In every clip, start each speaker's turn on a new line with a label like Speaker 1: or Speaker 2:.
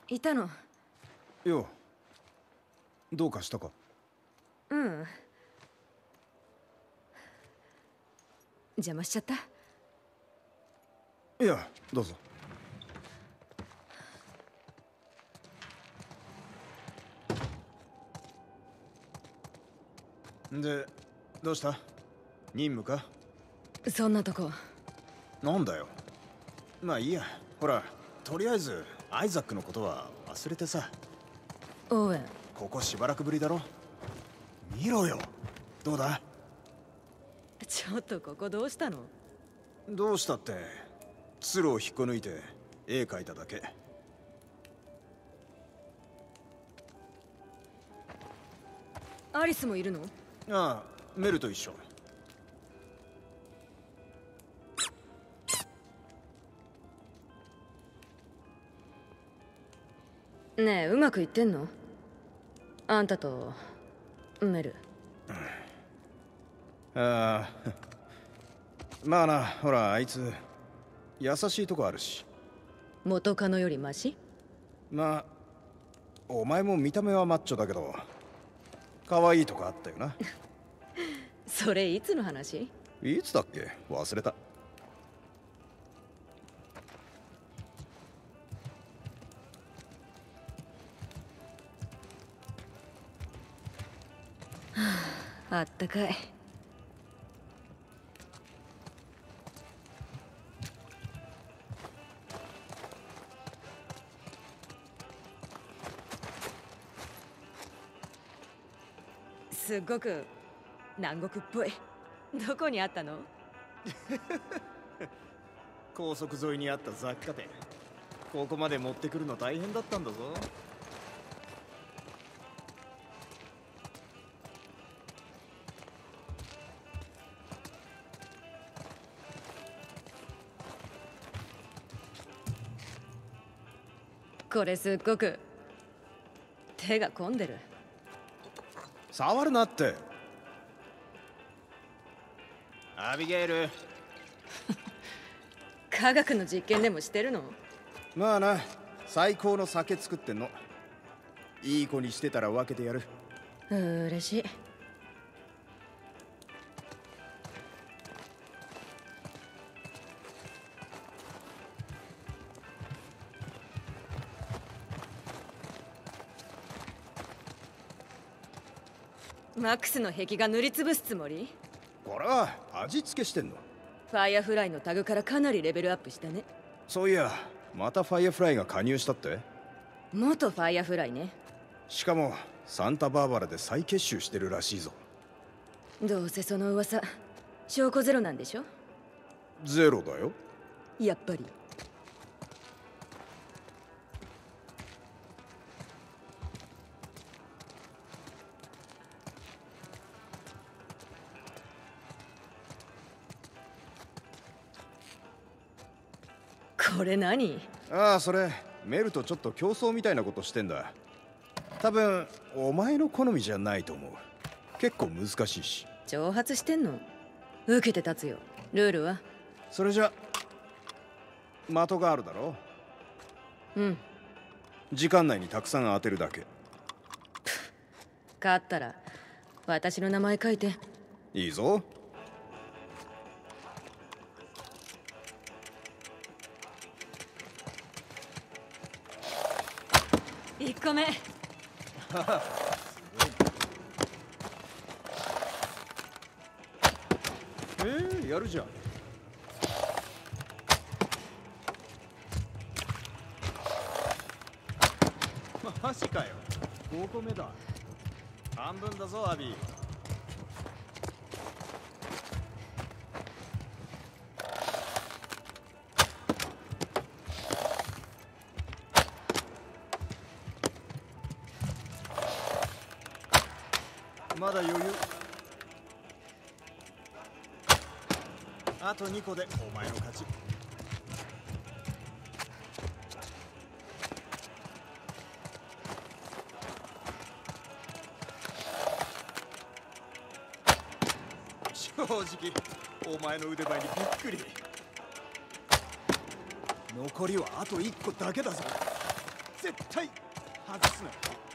Speaker 1: いたの？
Speaker 2: よう、どうかしたか？
Speaker 1: うん。邪魔しちゃった？
Speaker 2: いや、どうぞ。で、どうした？任務か？
Speaker 1: そんなとこ。
Speaker 2: なんだよ。まあいいや。ほら、とりあえずアイザックのことは忘れてさ。
Speaker 1: オーウェン。
Speaker 2: ここしばらくぶりだろ。見ろよ。どうだ？
Speaker 1: ちょっとここどうしたの？
Speaker 2: どうしたって、鶴を引っこ抜いて絵描いただけ。
Speaker 1: アリスもいるの？
Speaker 2: ああ、メルと一緒。
Speaker 1: ねえ、うまくいってんの？あんたとメル。
Speaker 2: ああまあな、ほらあいつ優しいとこあるし。
Speaker 1: 元カノよりマシ？
Speaker 2: まあお前も見た目はマッチョだけど可愛いとこあったよな。
Speaker 1: それいつの話？
Speaker 2: いつだっけ、忘れた。
Speaker 1: あったかい。すっごく南国っぽい。どこにあったの？
Speaker 2: 高速沿いにあった雑貨店。ここまで持ってくるの大変だったんだぞ。
Speaker 1: これすっごく手が込んでる。
Speaker 2: 触るなって。アビゲイル。
Speaker 1: 科学の実験でもしてるの？
Speaker 2: まあな、最高の酒作ってんの。いい子にしてたら分けてやる。
Speaker 1: 嬉しい。マックスの壁が塗りつぶすつもり？
Speaker 2: これは味付けしてんの。
Speaker 1: ファイアフライのタグからかなりレベルアップしたね。
Speaker 2: そういや、またファイアフライが加入したって？
Speaker 1: 元ファイアフライね。
Speaker 2: しかもサンタバーバラで再結集してるらしいぞ。
Speaker 1: どうせその噂証拠ゼロなんでしょ？
Speaker 2: ゼロだよ。
Speaker 1: やっぱり。これ何？
Speaker 2: ああ、それメルとちょっと競争みたいなことしてんだ。多分お前の好みじゃないと思う。結構難しいし。
Speaker 1: 挑発してんの？受けて立つよ。ルールは？
Speaker 2: それじゃ的があるだろ
Speaker 1: う？うん。
Speaker 2: 時間内にたくさん当てるだけ。
Speaker 1: 勝ったら私の名前書いて。
Speaker 2: いいぞ。
Speaker 1: 1個目。
Speaker 2: やるじゃん。マジかよ。5個目だ。半分だぞアビー。まだ余裕。あと2個でお前の勝ち。正直お前の腕前にびっくり。残りはあと1個だけだぞ。 絶対外すな。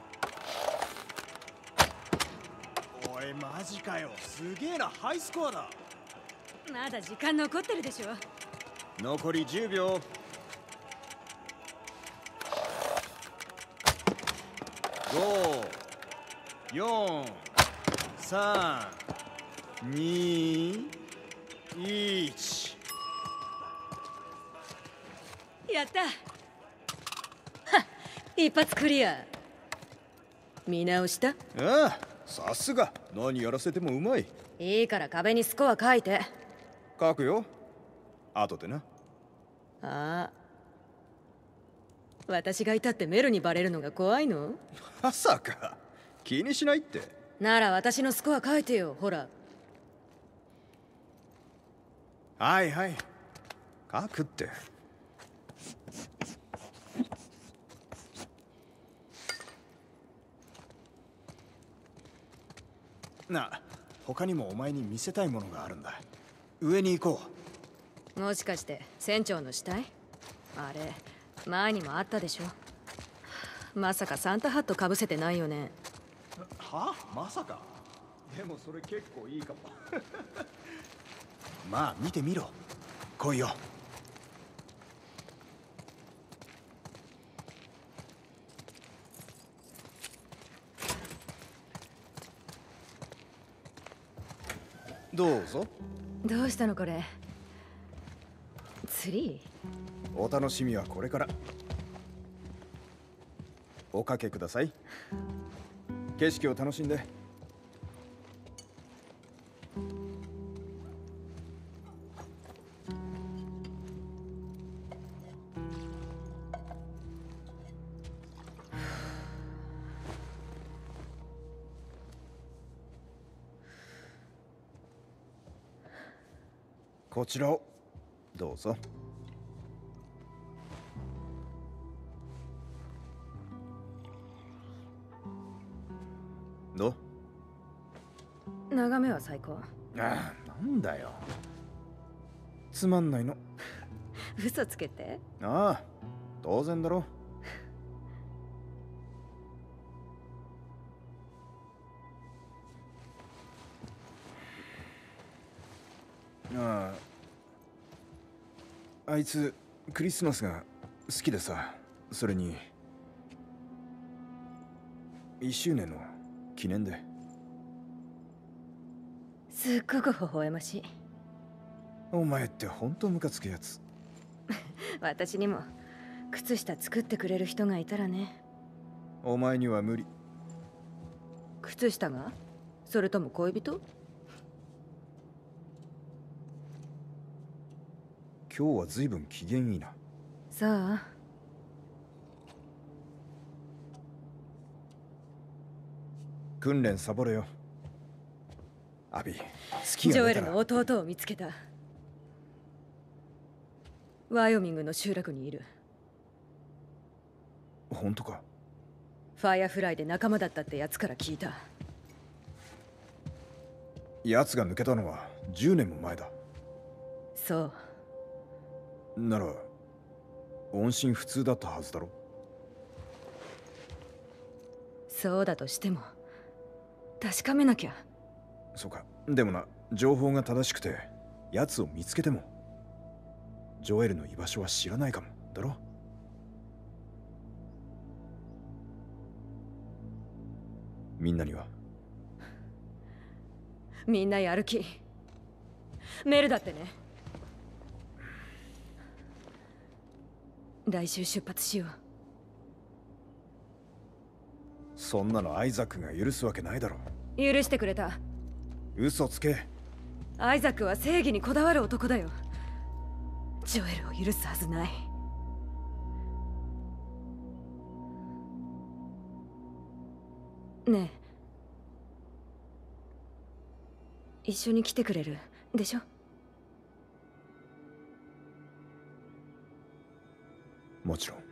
Speaker 2: おいマジかよ、すげえな、ハイスコアだ。
Speaker 1: まだ時間残ってるでしょ。
Speaker 2: 残り10秒。5、4、3、2、1。
Speaker 1: やった。はっ、一発クリア。見直した？
Speaker 2: ああ、さすが。何やらせてもうまい。
Speaker 1: いいから壁にスコア書いて。
Speaker 2: 書くよ、後でな。
Speaker 1: ああ、私がいたってメルにバレるのが怖いの？
Speaker 2: まさか。気にしないって。
Speaker 1: なら私のスコア書いてよ、ほら。
Speaker 2: はいはい、書くって。なあ、他にもお前に見せたいものがあるんだ。上に行こ
Speaker 1: もしかして船長の死体？あれ前にもあったでしょ。まさかサンタハットかぶせてないよね。
Speaker 2: は？まさか。でもそれ結構いいかも。まあ見てみろ。来いよ。どうぞ。
Speaker 1: どうしたのこれ？ツリー？
Speaker 2: お楽しみはこれから。おかけください。景色を楽しんで。こちらをどうぞ。どう？
Speaker 1: 眺めは最高。
Speaker 2: ああ、なんだよ。つまんないの。
Speaker 1: 嘘つけて。
Speaker 2: ああ、当然だろ。ああ、あいつクリスマスが好きでさ、それに1周年の記念で。
Speaker 1: すっごく微笑ましい。
Speaker 2: お前ってほんとムカつくやつ。
Speaker 1: 私にも靴下作ってくれる人がいたらね。
Speaker 2: お前には無理。
Speaker 1: 靴下が？それとも恋人？
Speaker 2: 今日は随分機嫌いいな。
Speaker 1: さあ。
Speaker 2: 訓練サボれよ。アビ、好き
Speaker 1: ジョエ
Speaker 2: が出たら。
Speaker 1: ルの弟を見つけた。ワイオミングの集落にいる。
Speaker 2: 本当か？
Speaker 1: ファイアフライで仲間だったってやつから聞いた。
Speaker 2: 奴が抜けたのは10年も前だ。
Speaker 1: そう。
Speaker 2: なら音信不通だったはずだろ。
Speaker 1: そうだとしても確かめなきゃ。
Speaker 2: そうか。でもな、情報が正しくて奴を見つけてもジョエルの居場所は知らないかもだろ。みんなには？
Speaker 1: みんなやる気。メルだってね。来週出発しよう。
Speaker 2: そんなのアイザックが許すわけないだろ。
Speaker 1: 許してくれた。
Speaker 2: 嘘つけ。
Speaker 1: アイザックは正義にこだわる男だよ。ジョエルを許すはずない。ねえ、一緒に来てくれるでしょ？
Speaker 2: もちろん。